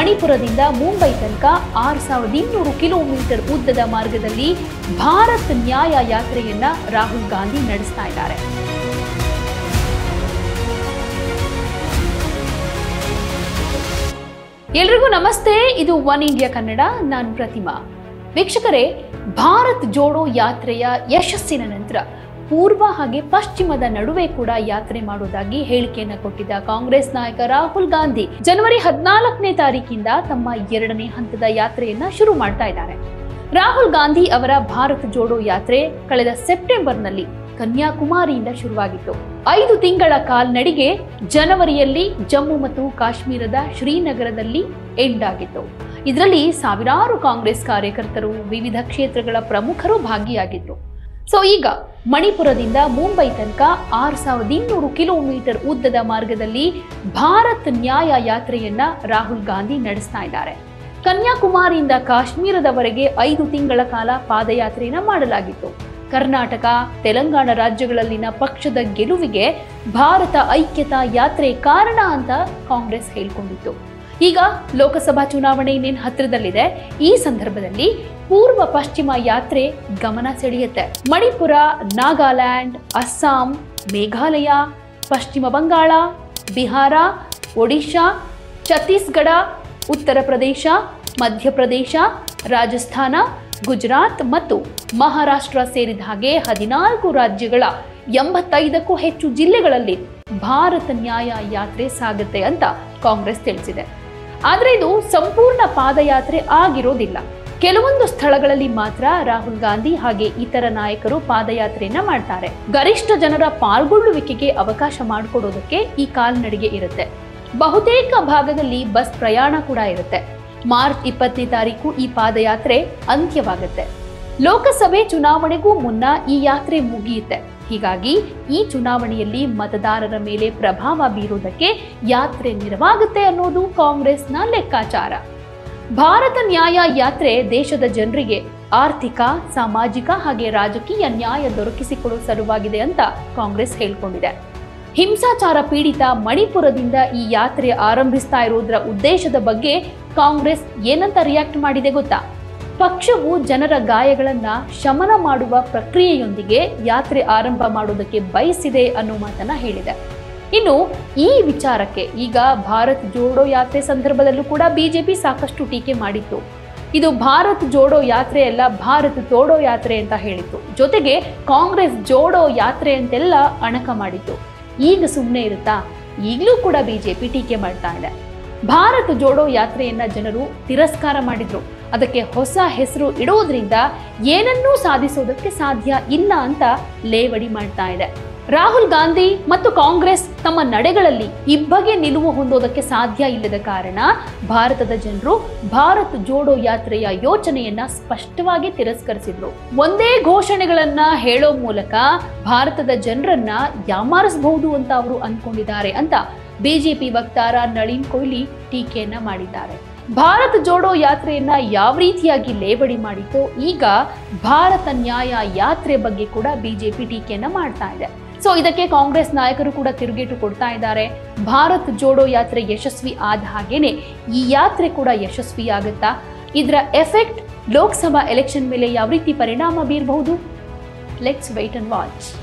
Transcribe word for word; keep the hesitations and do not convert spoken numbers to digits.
ಮಣಿಪುರದಿಂದ ಮುಂಬೈ ತನಕ ಆರು ಸಾವಿರದ ಇನ್ನೂರು ಕಿಲೋಮೀಟರ್ ಉದ್ದದ ಮಾರ್ಗದಲ್ಲಿ ಭಾರತ್ ನ್ಯಾಯ ಯಾತ್ರೆಯನ್ನ ರಾಹುಲ್ ಗಾಂಧಿ ನಡೆಸ್ತಾ ಇದ್ದಾರೆ. ಎಲ್ರಿಗೂ ನಮಸ್ತೆ, ಇದು ಒನ್ ಇಂಡಿಯಾ ಕನ್ನಡ. ನಾನು ಪ್ರತಿಮಾ. ವೀಕ್ಷಕರೇ, ಭಾರತ್ ಜೋಡೋ ಯಾತ್ರೆಯ ಯಶಸ್ಸಿನ ನಂತರ ಪೂರ್ವ ಹಾಗೆ ಪಶ್ಚಿಮದ ನಡುವೆ ಕೂಡ ಯಾತ್ರೆ ಮಾಡುವುದಾಗಿ ಹೇಳಿಕೆಯನ್ನು ಕೊಟ್ಟಿದ್ದ ಕಾಂಗ್ರೆಸ್ ನಾಯಕ ರಾಹುಲ್ ಗಾಂಧಿ ಜನವರಿ ಹದಿನಾಲ್ಕನೇ ತಾರೀಕಿಂದ ತಮ್ಮ ಎರಡನೇ ಹಂತದ ಯಾತ್ರೆಯನ್ನ ಶುರು ಮಾಡ್ತಾ ಇದ್ದಾರೆ. ರಾಹುಲ್ ಗಾಂಧಿ ಅವರ ಭಾರತ್ ಜೋಡೋ ಯಾತ್ರೆ ಕಳೆದ ಸೆಪ್ಟೆಂಬರ್ನಲ್ಲಿ ಕನ್ಯಾಕುಮಾರಿಯಿಂದ ಶುರುವಾಗಿತ್ತು. ಐದು ತಿಂಗಳ ಕಾಲ್ನಡಿಗೆ ಜನವರಿಯಲ್ಲಿ ಜಮ್ಮು ಮತ್ತು ಕಾಶ್ಮೀರದ ಶ್ರೀನಗರದಲ್ಲಿ ಎಂಡ್ ಆಗಿತ್ತು. ಇದರಲ್ಲಿ ಸಾವಿರಾರು ಕಾಂಗ್ರೆಸ್ ಕಾರ್ಯಕರ್ತರು, ವಿವಿಧ ಕ್ಷೇತ್ರಗಳ ಪ್ರಮುಖರು ಭಾಗಿಯಾಗಿದ್ರು. ಸೊ ಈಗ ಮಣಿಪುರದಿಂದ ಮುಂಬೈ ತನಕ ಆರು ಸಾವಿರದ ಇನ್ನೂರು ಕಿಲೋಮೀಟರ್ ಉದ್ದದ ಮಾರ್ಗದಲ್ಲಿ ಭಾರತ್ ನ್ಯಾಯ ಯಾತ್ರೆಯನ್ನ ರಾಹುಲ್ ಗಾಂಧಿ ನಡೆಸ್ತಾ ಇದ್ದಾರೆ. ಕನ್ಯಾಕುಮಾರಿಯಿಂದ ಕಾಶ್ಮೀರದವರೆಗೆ ಐದು ತಿಂಗಳ ಕಾಲ ಪಾದಯಾತ್ರೆಯನ್ನ ಮಾಡಲಾಗಿತ್ತು. ಕರ್ನಾಟಕ, ತೆಲಂಗಾಣ ರಾಜ್ಯಗಳಲ್ಲಿನ ಪಕ್ಷದ ಗೆಲುವಿಗೆ ಭಾರತ ಐಕ್ಯತಾ ಯಾತ್ರೆ ಕಾರಣ ಅಂತ ಕಾಂಗ್ರೆಸ್ ಹೇಳಿಕೊಂಡಿತ್ತು. ಈಗ ಲೋಕಸಭಾ ಚುನಾವಣೆ ಇನ್ನೇನು ಹತ್ತಿರದಲ್ಲಿದೆ. ಈ ಸಂದರ್ಭದಲ್ಲಿ ಪೂರ್ವ ಪಶ್ಚಿಮ ಯಾತ್ರೆ ಗಮನ ಸೆಳೆಯುತ್ತೆ. ಮಣಿಪುರ, ನಾಗಾಲ್ಯಾಂಡ್, ಅಸ್ಸಾಂ, ಮೇಘಾಲಯ, ಪಶ್ಚಿಮ ಬಂಗಾಳ, ಬಿಹಾರ, ಒಡಿಶಾ, ಛತ್ತೀಸ್ಗಢ, ಉತ್ತರ ಪ್ರದೇಶ, ಮಧ್ಯಪ್ರದೇಶ, ರಾಜಸ್ಥಾನ, ಗುಜರಾತ್ ಮತ್ತು ಮಹಾರಾಷ್ಟ್ರ ಸೇರಿದ ಹಾಗೆ ಹದಿನಾಲ್ಕು ರಾಜ್ಯಗಳ ಎಂಬತ್ತೈದಕ್ಕೂ ಹೆಚ್ಚು ಜಿಲ್ಲೆಗಳಲ್ಲಿ ಭಾರತ ನ್ಯಾಯ ಯಾತ್ರೆ ಸಾಗುತ್ತೆ ಅಂತ ಕಾಂಗ್ರೆಸ್ ತಿಳಿಸಿದೆ. ಆದರೆ ಇದು ಸಂಪೂರ್ಣ ಪಾದಯಾತ್ರೆ ಆಗಿರೋದಿಲ್ಲ. ಕೆಲವೊಂದು ಸ್ಥಳಗಳಲ್ಲಿ ಮಾತ್ರ ರಾಹುಲ್ ಗಾಂಧಿ ಹಾಗೆ ಇತರ ನಾಯಕರು ಪಾದಯಾತ್ರೆಯನ್ನ ಮಾಡ್ತಾರೆ. ಗರಿಷ್ಠ ಜನರ ಪಾಲ್ಗೊಳ್ಳುವಿಕೆಗೆ ಅವಕಾಶ ಮಾಡಿಕೊಡೋದಕ್ಕೆ ಈ ಕಾಲ್ನಡಿಗೆ ಇರುತ್ತೆ. ಬಹುತೇಕ ಭಾಗದಲ್ಲಿ ಬಸ್ ಪ್ರಯಾಣ ಕೂಡ ಇರುತ್ತೆ. ಮಾರ್ಚ್ ಇಪ್ಪತ್ತನೇ ತಾರೀಕು ಈ ಪಾದಯಾತ್ರೆ ಅಂತ್ಯವಾಗುತ್ತೆ. ಲೋಕಸಭೆ ಚುನಾವಣೆಗೂ ಮುನ್ನ ಈ ಯಾತ್ರೆ ಮುಗಿಯುತ್ತೆ. ಹೀಗಾಗಿ ಈ ಚುನಾವಣೆಯಲ್ಲಿ ಮತದಾರರ ಮೇಲೆ ಪ್ರಭಾವ ಬೀರೋದಕ್ಕೆ ಯಾತ್ರೆ ನೆರವಾಗುತ್ತೆ ಅನ್ನೋದು ಕಾಂಗ್ರೆಸ್ನ ಲೆಕ್ಕಾಚಾರ. ಭಾರತ ನ್ಯಾಯ ಯಾತ್ರೆ ದೇಶದ ಜನರಿಗೆ ಆರ್ಥಿಕ, ಸಾಮಾಜಿಕ ಹಾಗೆ ರಾಜಕೀಯ ನ್ಯಾಯ ದೊರಕಿಸಿಕೊಡುವ ಸಲುವಾಗಿದೆ ಅಂತ ಕಾಂಗ್ರೆಸ್ ಹೇಳ್ಕೊಂಡಿದೆ. ಹಿಂಸಾಚಾರ ಪೀಡಿತ ಮಣಿಪುರದಿಂದ ಈ ಯಾತ್ರೆ ಆರಂಭಿಸ್ತಾ ಇರೋದ್ರ ಉದ್ದೇಶದ ಬಗ್ಗೆ ಕಾಂಗ್ರೆಸ್ ಏನಂತ ರಿಯಾಕ್ಟ್ ಮಾಡಿದೆ ಗೊತ್ತಾ? ಪಕ್ಷವು ಜನರ ಗಾಯಗಳನ್ನ ಶಮನ ಮಾಡುವ ಪ್ರಕ್ರಿಯೆಯೊಂದಿಗೆ ಯಾತ್ರೆ ಆರಂಭ ಮಾಡೋದಕ್ಕೆ ಬಯಸಿದೆ ಅನ್ನೋ ಮಾತನ್ನ ಹೇಳಿದೆ. ಇನ್ನು ಈ ವಿಚಾರಕ್ಕೆ ಈಗ ಭಾರತ್ ಜೋಡೋ ಯಾತ್ರೆ ಸಂದರ್ಭದಲ್ಲೂ ಕೂಡ ಬಿಜೆಪಿ ಸಾಕಷ್ಟು ಟೀಕೆ ಮಾಡಿತ್ತು. ಇದು ಭಾರತ್ ಜೋಡೋ ಯಾತ್ರೆ ಅಲ್ಲ, ಭಾರತ್ ತೋಡೋ ಯಾತ್ರೆ ಅಂತ ಹೇಳಿತ್ತು. ಜೊತೆಗೆ ಕಾಂಗ್ರೆಸ್ ಜೋಡೋ ಯಾತ್ರೆ ಅಂತೆಲ್ಲ ಅಣಕ ಮಾಡಿತ್ತು. ಈಗ ಸುಮ್ಮನೆ ಇರುತ್ತಾ? ಈಗಲೂ ಕೂಡ ಬಿಜೆಪಿ ಟೀಕೆ ಮಾಡ್ತಾ ಇದೆ. ಭಾರತ್ ಜೋಡೋ ಯಾತ್ರೆಯನ್ನ ಜನರು ತಿರಸ್ಕಾರ ಮಾಡಿದ್ರು. ಅದಕ್ಕೆ ಹೊಸ ಹೆಸರು ಇಡೋದ್ರಿಂದ ಏನನ್ನೂ ಸಾಧಿಸೋದಕ್ಕೆ ಸಾಧ್ಯ ಇಲ್ಲ ಅಂತ ಲೇವಡಿ ಮಾಡ್ತಾ ಇದೆ. ರಾಹುಲ್ ಗಾಂಧಿ ಮತ್ತು ಕಾಂಗ್ರೆಸ್ ತಮ್ಮ ನಡೆಗಳಲ್ಲಿ ಇಬ್ಬಗೆ ನಿಲುವು ಹೊಂದೋದಕ್ಕೆ ಸಾಧ್ಯ ಇಲ್ಲದ ಕಾರಣ ಭಾರತದ ಜನರು ಭಾರತ್ ಜೋಡೋ ಯಾತ್ರೆಯ ಯೋಚನೆಯನ್ನ ಸ್ಪಷ್ಟವಾಗಿ ತಿರಸ್ಕರಿಸಿದ್ರು. ಒಂದೇ ಘೋಷಣೆಗಳನ್ನ ಹೇಳೋ ಮೂಲಕ ಭಾರತದ ಜನರನ್ನ ಯಾಮಾರಿಸಬಹುದು ಅಂತ ಅವರು ಅನ್ಕೊಂಡಿದ್ದಾರೆ ಅಂತ ಬಿಜೆಪಿ ವಕ್ತಾರ ನಳಿನ್ ಕೊಹ್ಲಿ ಟೀಕೆಯನ್ನ ಮಾಡಿದ್ದಾರೆ. ಭಾರತ್ ಜೋಡೋ ಯಾತ್ರೆಯನ್ನ ಯಾವ ರೀತಿಯಾಗಿ ಲೇವಡಿ ಮಾಡಿತೋ ಈಗ ಭಾರತ ನ್ಯಾಯ ಯಾತ್ರೆ ಬಗ್ಗೆ ಕೂಡ ಬಿಜೆಪಿ ಟೀಕೆಯನ್ನ ಮಾಡ್ತಾ ಇದೆ. ಸೊ ಇದಕ್ಕೆ ಕಾಂಗ್ರೆಸ್ ನಾಯಕರು ಕೂಡ ತಿರುಗೇಟು ಕೊಡ್ತಾ ಇದ್ದಾರೆ. ಭಾರತ್ ಜೋಡೋ ಯಾತ್ರೆ ಯಶಸ್ವಿ ಆದ ಹಾಗೇನೆ ಈ ಯಾತ್ರೆ ಕೂಡ ಯಶಸ್ವಿ ಆಗುತ್ತಾ? ಇದರ ಎಫೆಕ್ಟ್ ಲೋಕಸಭಾ ಎಲೆಕ್ಷನ್ ಮೇಲೆ ಯಾವ ರೀತಿ ಪರಿಣಾಮ ಬೀರಬಹುದು? Let's wait and watch.